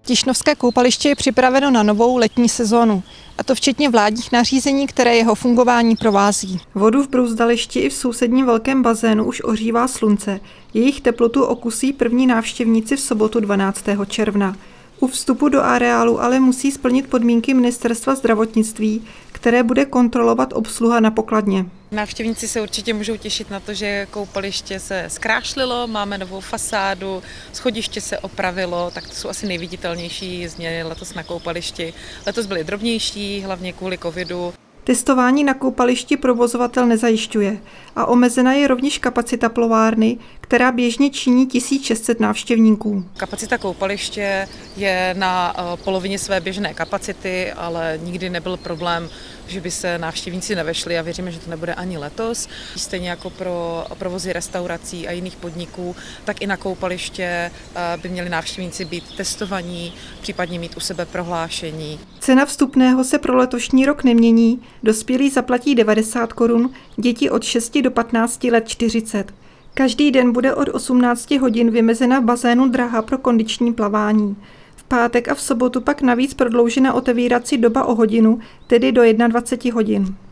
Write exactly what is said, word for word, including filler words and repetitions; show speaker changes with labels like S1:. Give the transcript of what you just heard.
S1: Tišnovské koupaliště je připraveno na novou letní sezónu, a to včetně vládních nařízení, které jeho fungování provází. Vodu v Brouzdališti i v sousedním velkém bazénu už ohřívá slunce. Jejich teplotu okusí první návštěvníci v sobotu dvanáctého června. U vstupu do areálu ale musí splnit podmínky Ministerstva zdravotnictví, které bude kontrolovat obsluha na pokladně.
S2: Návštěvníci se určitě můžou těšit na to, že koupaliště se zkrášlilo, máme novou fasádu, schodiště se opravilo, tak to jsou asi nejviditelnější změny letos na koupališti. Letos byly drobnější, hlavně kvůli covidu.
S1: Testování na koupališti provozovatel nezajišťuje a omezena je rovněž kapacita plovárny, která běžně činí tisíc šest set návštěvníků.
S2: Kapacita koupaliště je na polovině své běžné kapacity, ale nikdy nebyl problém, že by se návštěvníci nevešli a věříme, že to nebude ani letos. Stejně jako pro provozy restaurací a jiných podniků, tak i na koupaliště by měli návštěvníci být testovaní, případně mít u sebe prohlášení.
S1: Cena vstupného se pro letošní rok nemění, dospělí zaplatí devadesát korun, děti od šesti do patnácti let čtyřicet. Každý den bude od osmnácti hodin vymezena v bazénu dráha pro kondiční plavání. V pátek a v sobotu pak navíc prodloužena otevírací doba o hodinu, tedy do dvaceti jedné hodin.